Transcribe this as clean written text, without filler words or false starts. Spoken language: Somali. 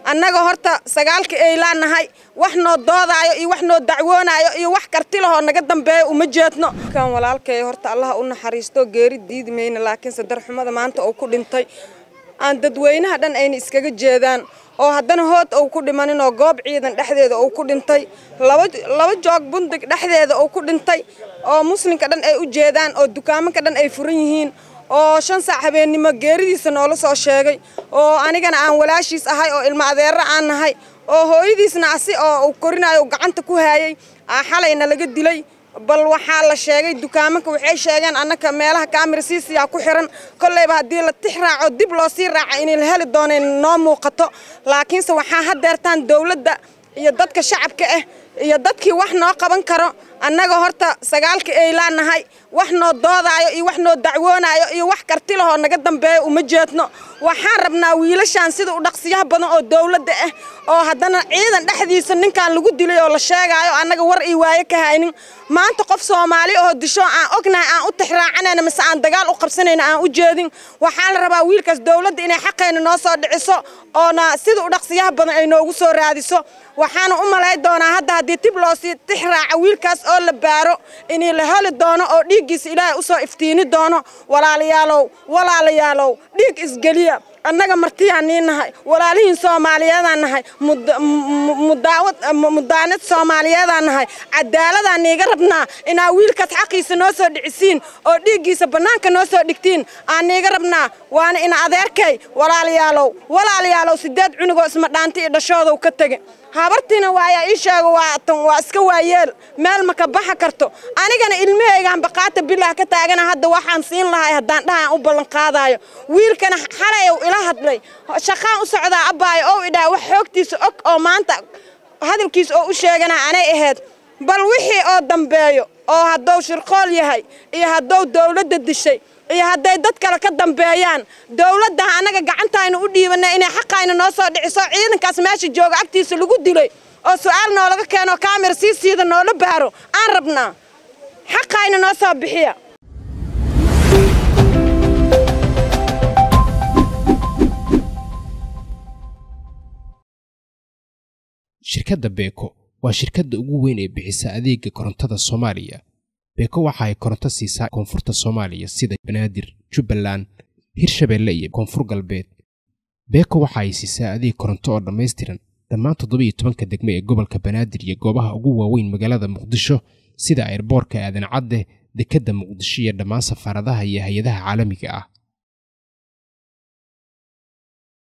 annaga horta sagaalka eylaan nahay wax noo doodaayo iyo wax noo dacwoonayo iyo wax karti laho naga dambeeyo uma jeedno kan walaalkay horta Allah u naxariisto geeri diidmayna laakiin sadar xumada maanta oo ku dhintay aan dadweynaha dhan ay iskaga jeedaan oo haddana hood oo ku dhimanin oo goob ciidan dhexdeeda oo ku dhintay laba joog bundig dhexdeeda oo ku dhintay oo muslimka dhan ay u jeedaan oo dukaamanka dhan ay furan yihiin oo 5 saac habeenimo geeridiisa noola soo sheegay oo anigana aan walaashiis ahay oo ilma adeer aan nahay oo hooyadiisna asi oo korinayo gacanta ku hayay xalayna laga dilay bal waxa la sheegay dukaamanka waxay sheegeen annaka meelaha kaamirasiisiya ku xiran koleyba hadii la tixraaco dib loo sii raaco in la heli doono noo muuqato laakiin se waxa hadeertaan dawladda iyo dadka shacabka ah iyo dadkii wax noo qaban karo annaga horta sagaalka eylaan nahay wax noo doodaayo iyo wax noo dacwoonayo iyo wax karti laho naga dambeeyo uma jeedno waxaan rabnaa wiilashan sida u dhaqsiyaha badan oo dawladda ah oo haddana ciidan dhexdiisa ninkan lagu dilay oo la sheegayo annaga war ii waaye ka haynin maanta qof Soomaali oo disho aan ognahay aan u tixraacanayna mise aan dagaal u qabsanayna aan u jeedin waxaa la rabaa wiilkaas dawladda inay xaqeena noo soo dhiciso oo sida u dhaqsiyaha badan ay noogu soo raadiso waxaan u malay doonaa hadii tib loo sii tixraaco wiilkaas oo la baaro in la heli doono oo dhiiggiisa Ilaahay u soo iftiini doono walaalayaalow dhiig isgaliya annaga martiyaanahay walaalihiin Soomaaliyeedaan nahay mudaanad Soomaaliyeedaan nahay cadaaladaan niga rabnaa inaa wiilkaas xaqiisa noo soo dhicisiin oo dhiiggiisa banaanka noo soo dhigtiin aan niga rabnaa waana in adeerkay walaalayaalow 8 cunugoo isma dhaanti dhashooda ka tagay habartina waaya ii sheego waa iska waayeel meel ma ka baxa karto anigana ilmahaygaan baqaata bilaa ka taagana hadda waxaan siin lahay hadaan dhahan u ballan qaadayo wiilkana xalay ila hadlay shaqaan u socdaa abaay oo idhaa wax xoogtiisa og oo maanta hadalkiisa oo u sheegana anay ahayd bal wixii oo dambeeyo oo hadduu shirqool yahay iyo hadduu dawladda dishay iyo haday dad kale ka dambeeyaan dawladda anaga gacantayna u dhiibanay inay xaqayna noo soo dhiciso ciidankaas meesha jooga agtiisa lagu dilay oo su'aal noo laga keeno kaamir siida noo la baaro aan rabnaa xaqayna noo soo bixiya shirkadda Beko waa shirkadda ugu weyn ee bixisa adeegga korontada Soomaaliya Beko waxa ay koronto siisaa koonfurta Soomaaliya sida Banaadir, Jubbaland, Hirshabeelle iyo Koonfur Galbeed. Beko waxa ay siisaa adeeg koronto oo dhameystiran dhammaan 17 degmo ee gobolka Banaadir iyo goobaha ugu waaweyn magaalada Muqdisho sida airportka Aadan Cadde, dekedda Muqdisho iyo dhammaan safaaradaha iyo hay'adaha caalamiga ah.